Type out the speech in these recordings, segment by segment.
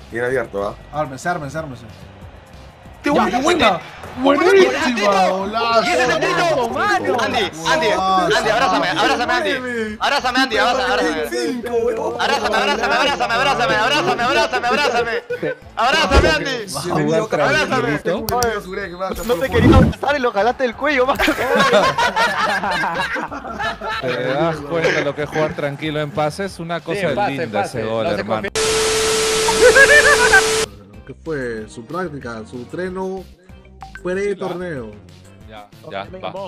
Bien abierto, ¿ah? Ármense. ¡Qué ¡Ya, buena! qué buena! ¡Buenísima! ¡Golazo! Andy, abrázame, Andy. Abrázame, Andy, abrázame. ¡Cinco, huevón! Abrázame, Andy. No te quería abrazar y lo jalaste del cuello, mano. ¿Te das cuenta lo que es jugar tranquilo en paz? Es una cosa linda ese gol, hermano. ¿Qué fue? Su práctica, su entreno pre-torneo. Ya, va.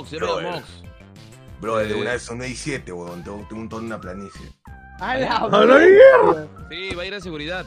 Bro, de una vez son 17, huevón. Tengo un torneo en una planicie. ¡A la mierda! Sí, va a ir a seguridad.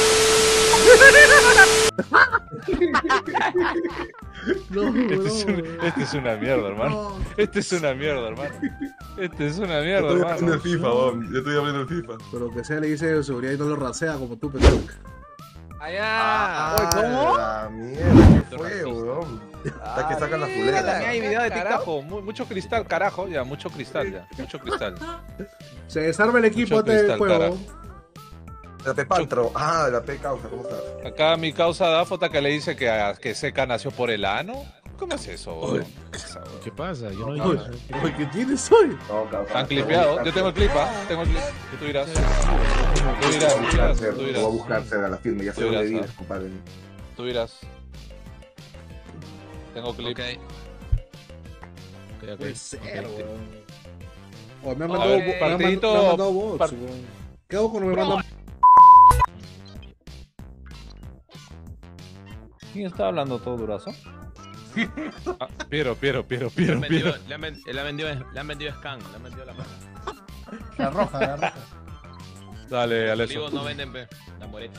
Este es una mierda, hermano. Este es una mierda, hermano. Estoy aprendiendo el FIFA, huevón. Yo estoy aprendiendo el FIFA. Pero que sea le dice de seguridad y no lo rasea como tú, pendejo. Allá. ¿Cómo? La mierda, ¿qué fue, huevón? Hasta que sacan las culeras. También hay video de TikTok. Carajo, mucho cristal, carajo. Ya, mucho cristal. Se desarma el equipo Mucho antes del cristal, juego. carajo. La P Pantro. Ah, la P Causa, ¿cómo estás? Acá mi causa Dafota que le dice que Seca nació por el ano. ¿Cómo es eso, bro? ¿Qué pasa? Yo no Oye, ¿qué tienes hoy? No, causa. Están clipeados. Yo tengo el clip, ¿ah? Tengo el clip. ¿Qué tú dirás? Voy a buscarse a la firma, ya sé dónde vives, compadre. Tú dirás. Tengo clip. Ok. Puede ser, weón. Oh, me han A mandado, ver, me han partidito, mandado bots, weón. ¿Qué hago cuando me mandan? ¿Quién está hablando todo durazo? Piero. Le han vendido Scan, le han vendido la mano. La roja. Dale, Los Alex. olivos no venden, pe. La moreta.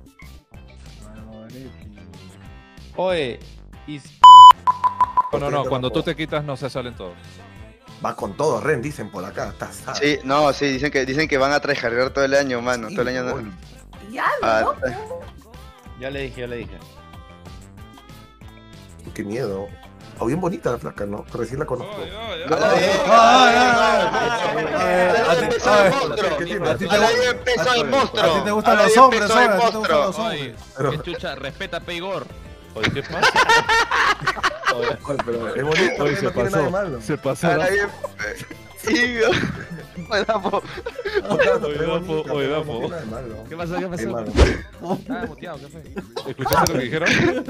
Oye, y... No, cuando tú te quitas no se salen todos. Va con todo, Ren, dicen por acá. Estás. Sí, dicen que van a tryhardear todo el año, mano. Todo el año no. Ya le dije. Qué miedo. Oh, bien bonita la flaca, ¿no? Recién la conozco. Ahí empezó el monstruo. A ti te gustan los hombres, ¿sabes? A ti te gustan los Oye, hombres. qué chucha, respeta a Peigor. Oye, ¿qué pasa? Pero es bonito, Oye, no tiene nada de malo. Se pasó. Sí, Dafo. Oye, Dafo. No tiene nada de malo. ¿Qué pasó? Es malo. Estaba muteado, ¿qué fue? ¿Escuchaste lo que dijeron?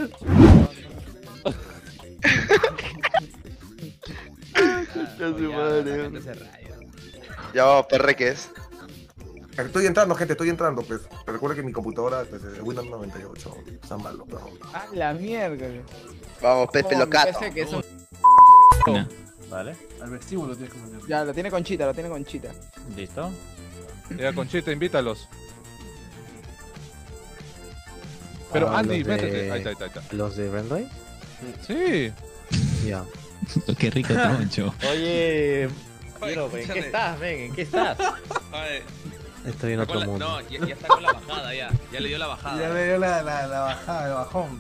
Ya vamos, perre, ¿qué es? Estoy entrando, gente, pues. Recuerda que mi computadora pues, es Windows 98. Está malo, pero... Ah, la mierda. Vamos, Pepe Locato. Que es un... Vale. Al vestíbulo tienes que poner. Ya, lo tiene Conchita. ¿Listo? Ya, Conchita, invítalos. Pero Andy, métete. Ahí está. ¿Los de Rendoy? Sí. Ya. Qué rico troncho. Oye, ¿en qué estás, men? ¿En qué estás? Estoy en otro mundo. No, ya está con la bajada, ya. Ya le dio la bajada. Ya le dio la bajada, el bajón.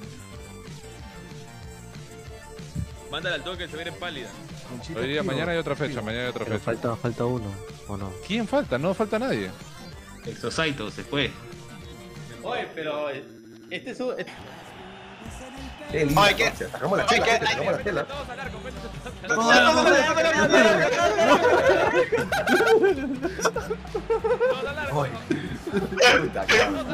Mándale al toque, se viene pálida. Conchita, Hoy día, tío. mañana hay otra fecha, Pero falta uno, ¿o no? ¿Quién falta? No falta nadie. Exosaito se fue. Oye, pero este es un... Qué lindo. Ay, ¿qué? Sacamos la tela, gente, sacamos la tela. Ay. Puta, cabrón.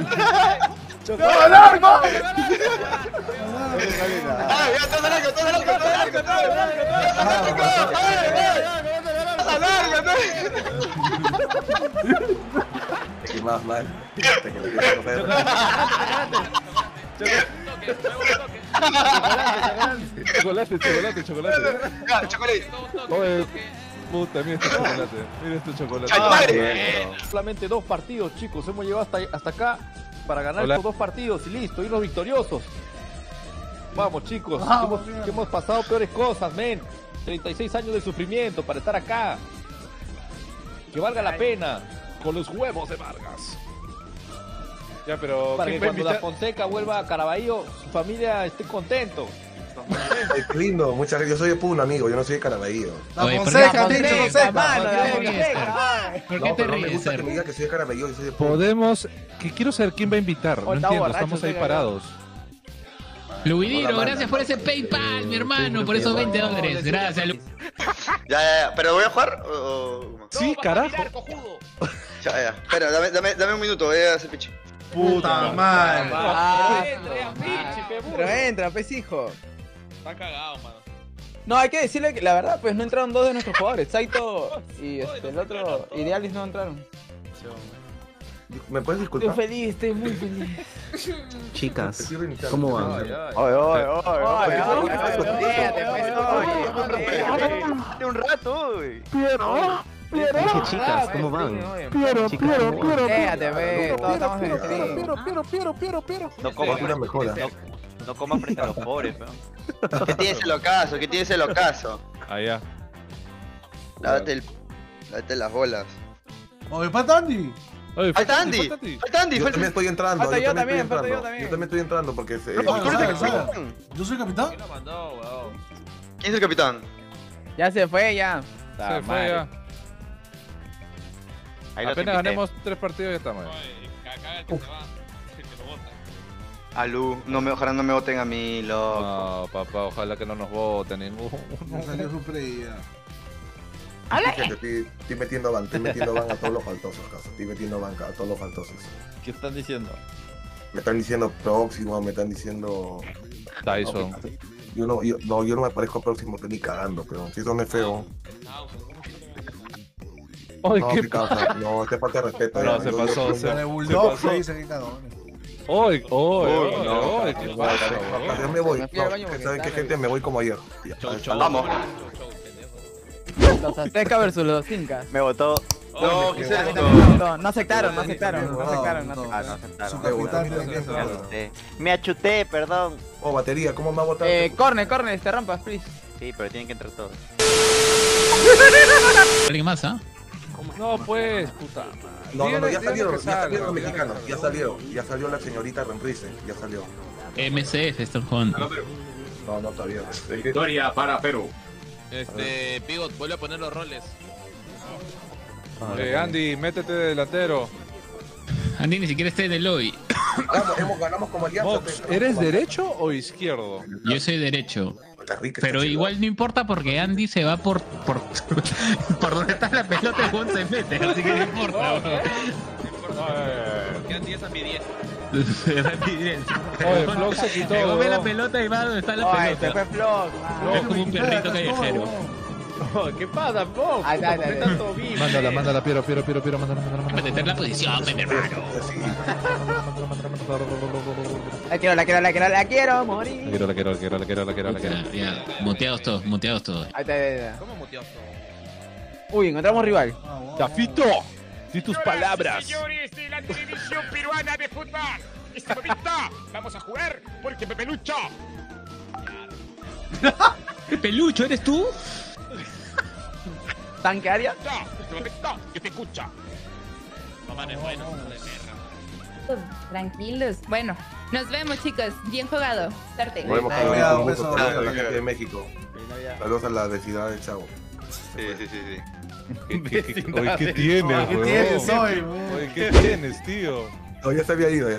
Te quemabas mal. Te quemabas Chocolate. Oye, puta, mira este chocolate. Solamente 2 partidos, chicos. Hemos llegado hasta acá para ganar estos 2 partidos y listo, irnos victoriosos. Vamos, chicos. Hemos pasado peores cosas, men. 36 años de sufrimiento para estar acá. Que valga la pena. Con los huevos de Vargas. Ya, pero Para que cuando la Fonseca vuelva a Caraballo, su familia esté contento. Ay, qué lindo, muchas gracias. Yo soy de Puno, amigo, yo no soy de Caraballo. La Oye, Fonseca, ¿por qué? dicho Fonseca. Mano, la ¿Por qué te ríes, Fonseca. ¿Por No, qué te pero no me ríes, gusta que Ser? me diga que soy de Caraballo, yo soy de Puno. Podemos. Que quiero saber quién va a invitar. No está entiendo, borracho, estamos ahí estoy parados. Luidiro, gracias por ese PayPal, mi hermano, por esos $20. Gracias, Ya. ¿Pero voy a jugar o...? Sí, carajo. Ya. Espera, dame un minuto, voy a hacer pichi. Puta madre. Pero entra, pues hijo. Está cagado, mano. No, hay que decirle que la verdad, pues no entraron dos de nuestros jugadores. Saito y el otro, Idealis, no entraron. ¿Me puedes Estoy disculpar? feliz, estoy muy feliz. Chicas, ¿cómo van? Un rato, uy. Dije, chicas, ¿cómo van? Chicas, ¿cómo van? Quédate, ve, todos estamos en stream. No Es una mejora. No comas frente a los pobres, weón. ¿Qué tienes el ocaso? ¿Qué tienes el ocaso? Allá. Lávate las bolas. Oye, Pat Andy. Oye, ¡Falta Andy! falta a ti. ¡Falta Andy! Yo también estoy entrando. Falta yo estoy también, falta yo entrando. también. Yo también estoy entrando porque ¿Tú eres el capitán? ¿Yo soy capitán? ¿Quién lo mandó, weón? ¿Quién es el capitán? Ya se fue, ya. Se fue ya. Apenas ganemos 3 partidos ya estamos. Caga el que se va. El que lo bota. Alú, ojalá no me voten a mí, loco. No, papá, ojalá que no nos vote ninguno. Ya salió su previa. Fíjate, estoy metiendo ban a todos los faltosos, caso. Estoy metiendo banca a todos los faltosos. ¿Qué están diciendo? Me están diciendo próximo, me están diciendo. Tyson. Yo no me parezco próximo ni cagando, pero si son es feo. Ay, No, qué qué causa. No, te falta de respeto. No, ya, se yo- pasó, yo- se- La de Bulldog se dice que cagones. Oye, No, oye, ¿qué pasa, yo me voy. Me fui al No, baño porque ¿saben qué, estaba gente? Me voy como ayer. Ya, Vamos. Los Aztecas versus los Incas. Me votó. No, ¿qué es esto? No aceptaron. Su capitán tiene que estar. Me achuté, perdón. Oh, batería, ¿cómo me va a votar? Corner, rampas, please. Sí, pero tienen que entrar todos. ¿Alguien más, ah? No, pues, puta madre. No, ya Dile salieron, que ya salieron salga. los mexicanos, ya salió la señorita Renrice, ya salió. MCF están jugando. No, todavía. Victoria para Perú. Pigot, vuelve a poner los roles. Andy, métete de delantero. Andy ni siquiera está en el lobby. Ganamos como alianza. Mox, ¿eres derecho o izquierdo? Yo soy derecho. Está rica Pero esta igual no importa porque Andy se va por donde está la pelota y Juan se mete, así que no importa. Que Andy es ambidiestro. Oye, Flox se quitó. Se come la weón. pelota y va donde está la Ay, se pelota. fue Flock. Es como un perrito callejero. ¿Qué pasa, Fox? Ay, dale, dale. Tanto beef. Mándala, Piero, mándala. Meter la posición, mi hermano. La quiero morir. La quiero. Ya, muteados todos. Ahí está. ¿Cómo muteó? Uy, encontramos rival. Tafito, di tus palabras. Señores de la televisión peruana de fútbol, esta momento vamos a jugar porque Pepelucho. Pelucho, ¿eres tú? ¿Tanque área? Este momento yo te escucho. Mamá no es bueno, de perra. Tranquilos. Bueno, nos vemos, chicos. Bien jugado. Suerte. Podemos Cuidado, un beso, gusto saludos a la beso. gente de México. Saludos a la vecindad de Chavo. Sí. Oye, ¿qué tienes, ¿Qué weón? tienes hoy? Oye, ¿qué tienes, tío? No, ya se había ido.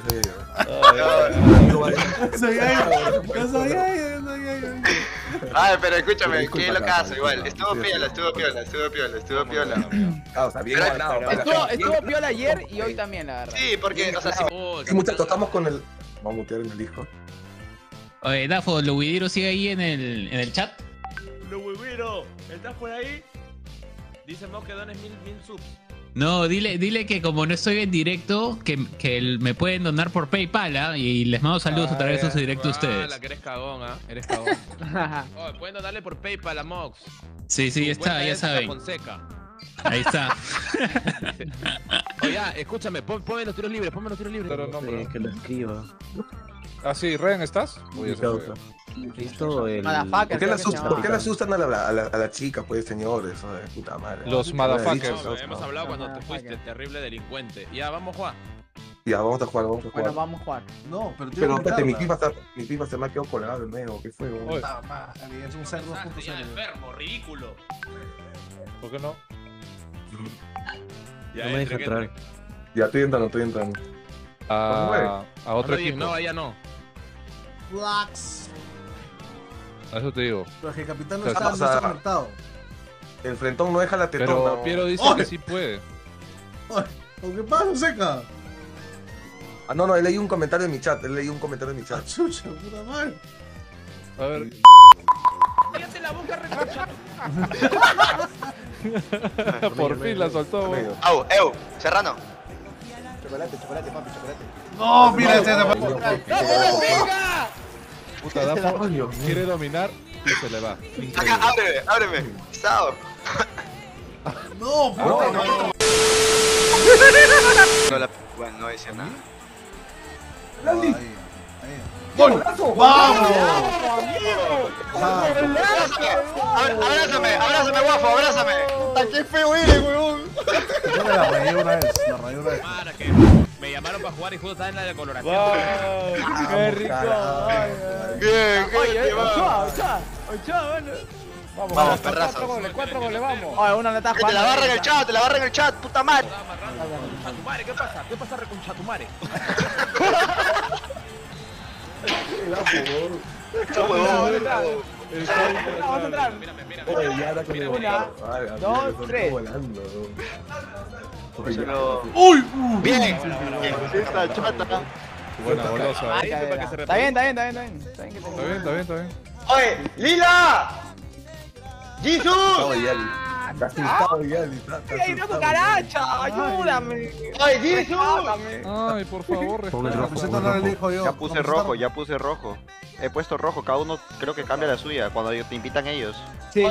Ya sabía. Ay, pero escúchame, Disculpa, qué locazo, Carlos, igual. no, Estuvo sí, piola. Causa, bien Pero- ganado. Estuvo piola ayer y hoy también, la verdad. Sí, porque, o sea, si Sí, muchachos, estamos con el. Vamos a mutear en el disco. Oye, Dafo, ¿Luidiro sigue ahí en el chat? Lo huevero, ¿estás por ahí? Dice Mox que dones 1000 subs. No, dile que como no estoy en directo, que me pueden donar por PayPal, ¿ah? Y les mando saludos a través de su directo a ustedes. La que eres cagón, ¿ah? Eres cagón. Oh, pueden donarle por PayPal a Mox. Sí, Su está, cuenta ya es saben. Fonseca. Ahí está. Oye, escúchame, ponme los tiros libres, Pero nombre. Que lo escriba. Ah, sí, Ren, ¿estás? Uy, ese fue. Listo, el... Motherfucker, ¿Por qué creo la que se asustan, llama. ¿por qué la asustan a la chica, pues, señores? Ay, puta madre. Los motherfuckers. No, hemos hablado cuando te fuiste, terrible delincuente. Ya, vamos, Juan. Ya, vamos a jugar, vamos a jugar. Bueno, vamos a jugar. No, pero Pero espérate, mi FIFA. FIFA se me ha quedado colgado de nuevo. ¿Qué fue, weón? Oye, Es un ser 2.0. enfermo, ridículo. ¿por qué no? No me deja entrar. Ya, estoy entrando. A otro equipo. No, ya no. Flax. A eso te digo. Pero es que el capitán no O sea, está conectado. El frentón no deja la tetona. Pero Piero dice ¡Oye! que sí puede. ¿Qué pasa, Seca? Ah, no, él leí un comentario en mi chat. Chucha, puta madre. A ver. ¡Cállate la boca, reconcha! Por fin la soltó, güey. Serrano. Chocolate, papi, chocolate. No, mira ese. ¡Venga! Puta, Dafo quiere dominar y se le va. Increíble. Acá, ábreme. Sao. No, puta. No, bueno, no decía nada. ¡Gol! ¡Vamos! Abrázame, guapo, abrázame. ¡Qué feo eres, weón! Yo la rayé una vez. Para que me llamaron para jugar y justo estaba en la decoloración. ¡Qué rico! Bien, Oye, Ochoa, bueno. Vamos, perrazos. 4 goles, vamos. Oye, una le está Te jugando. la barra en el chat, puta madre. Chatumare, ¿qué pasa? ¿Qué pasa con Chatumare? Vamos a entrar. Oye, ya ahora que me Una, dos, tres. ¡Uy! Bien. Esta chata. Buena golosa. Está bien. Está bien. Oye, Lila. ¡Jesus! Está asustado ya, ¡Ay, no cucaracha! ¡Ayúdame! ¡Ay, Jesus! Ay, por favor, Pon el rojo. No lo elijo yo. Ya puse rojo. He puesto rojo, cada uno creo que cambia la suya cuando te invitan ellos. Sí.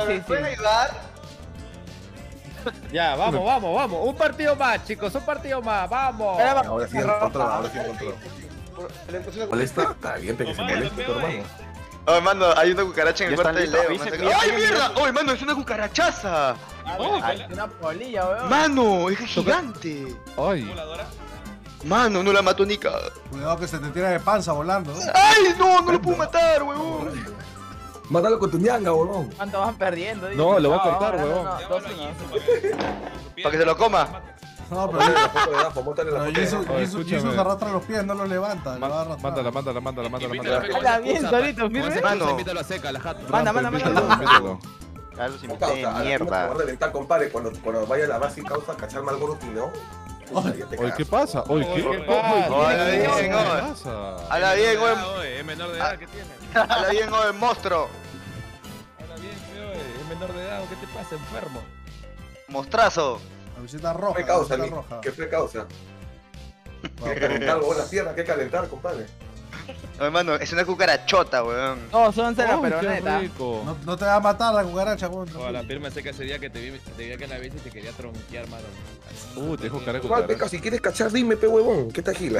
Ya, vamos. Un partido más, chicos, vamos. Ahora sí encontró. ¿Molesta? Caliente que se moleste tu hermano. Oh, mano, hay una cucaracha en el Ya cuarto de están Leo. listos, No sé qué. ¡Ay, mierda! ¡Oh, mano, es una cucarachaza! Una polilla, weón. ¡Mano, es gigante! Ay, Mano, no la mató Nika. Cuidado que se te tira de panza volando. ¡Ay, no! ¡No lo puedo matar, huevón! Mátalo con tu ñanga, huevón. ¿Cuánto van perdiendo? No, lo va a cortar, weón. Para que se lo coma. No, pero Móntale la foto de Dafo, móntale la foto de Dafo. Jesus arrastra los pies, no los levanta. Lo va a arrastrar. Mándala. Habla bien, solito, firme. Mano, Invítalo a seca, la jata. Manda. a los invité Causa, de a la mierda. va a reventar, compadre, cuando vaya a la base y causa cachar mal gordo, ¿no? Oye, ¿qué pasa? Oye, ¿qué pasa? Habla bien, güey. Es menor de edad, ¿qué tiene? Habla bien, güey, monstruo. Habla bien, es menor de edad, ¿qué te pasa, enfermo? Mostrazo. Camiseta roja. ¿Qué causa, camiseta roja. ¿Qué fue causa? Para calentar algo en la pierna, ¿qué calentar, compadre? No, hermano, es una cucarachota, weón. No, son cera, Ay, pero qué neta. rico. No te va a matar la cucaracha, weón. O la firma seca ese día que te vi que en la bici y te quería tronquear, mano. Te dijo cara de ¿Cuál, cucaracha. peca? Si quieres cachar, dime, pe huevón. ¿Qué te agila?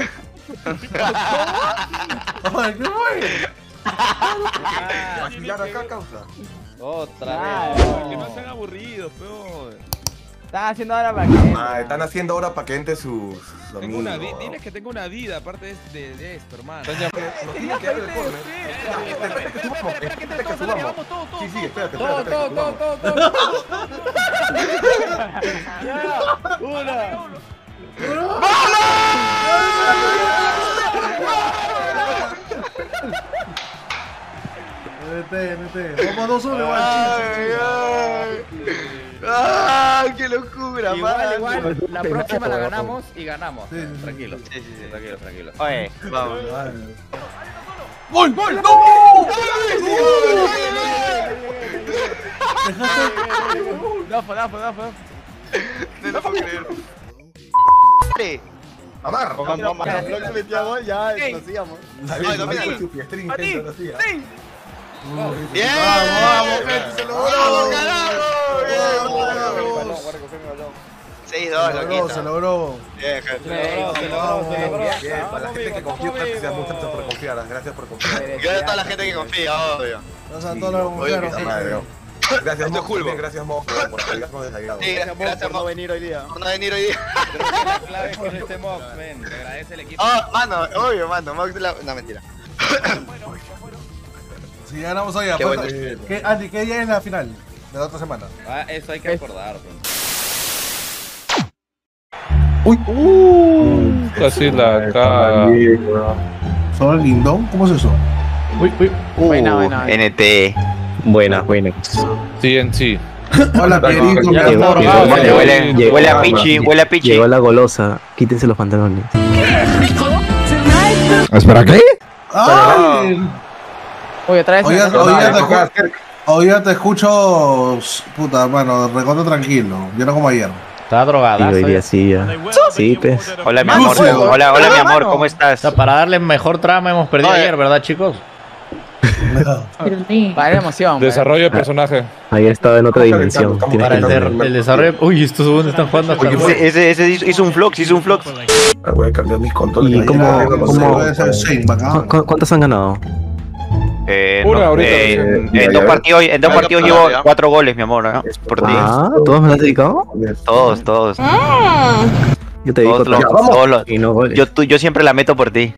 Ay, ¿qué fue? ¿Agilar acá, causa? Otra vez. Que no sean aburridos, peor. Están haciendo ahora para que. Ah, están haciendo ahora para que entre sus Tengo una amigos. diles que tengo una vida aparte de esto, hermano. Nos tienen que dar el corner. Espera que subamos. Sí, espérate. Todo. Una. NT. Vamos 2-1, igual. ¡Ay, qué locura, mano! Igual, la próxima la ganamos y ganamos. Sí. Tranquilo. Sí. Tranquilo. Oye, vamos. ¡Gol! ¡No! Dafo. No lo puedo creer. Amar. Vamos. que metía gol, ya nos íbamos. Ay, domínalo. ¡Bien! ¡Vamos, gente! ¡Se logró! ¡Vamos, carajo! ¡Bien! 6-2, loquito. Se logró. Bien, gente. Bien, para la gente que confía, gracias muchachos por confiar. Gracias por confiar. Gracias a toda la gente que confía, obvio. Gracias a todos los Oye, bomberos. puta madre, Gracias, Esto es Mosco. Julbo. Gracias, Mosco, por apoyarnos desde allá. Sí, gracias por no venir hoy día. por no venir hoy día. Creo que la clave es con este mock, men. Te agradece el equipo. Oh, mano, obvio, mano. No, mentira. Si ganamos allá, Qué pues, bueno. Andy, ¿qué día es la final de la otra semana? Ah, eso hay que acordar, bro. Casi la caga. ¿Solo el lindón? ¿Cómo es eso? Buena. NT. Buenas. TNT. Hola, Pierito. Ya está drogado, Huele a pichi, huele a pichi. Llegó la golosa. Quítense los pantalones. ¿Espera qué? ¡Ay! Oye, otra vez. Hoy ya te escucho, puta, mano, recontra tranquilo. Yo no como ayer. Está drogada. Y hoy día sí, ya. Sí, pues. Hola, mi amor. Hola, mi amor, ¿cómo estás? Para darle mejor trama hemos perdido ayer, ¿verdad, chicos? Para la emoción. Desarrollo de personaje. Ahí estaba en otra dimensión. Tienes Para que el desarrollo. Uy, estos segundos están jugando hasta el Ese hizo un flux, Voy a cambiar mis controles. ¿Y cómo- ¿Cuántos han ganado? Una ahorita. En dos partidos llevo 4 goles, mi amor, ¿no? Por ti. Ah, ¿todos me lo has dedicado? Todos. Yo te dedico Todos los- y no goles. Yo siempre la meto por ti.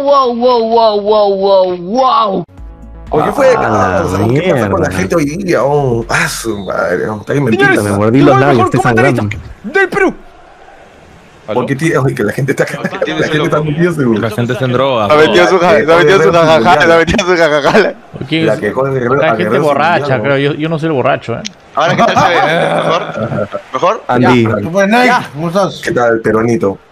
Oye, ¿qué fue? Ah, la ¿Qué pasa con la mierda. gente hoy día? Oh, su madre. Está bien mentira. Me mordí los labios, estoy sangrando. ¡Del Perú! Porque tío, que la gente está metiéndose, güey. La gente está en droga. La metió su jajaja. La que con el La gente borracha, creo. Yo no soy el borracho, Ahora, ¿qué tal se ve? ¿Mejor? Andy, Pues, Nike, ¿cómo estás? ¿Qué tal, peronito?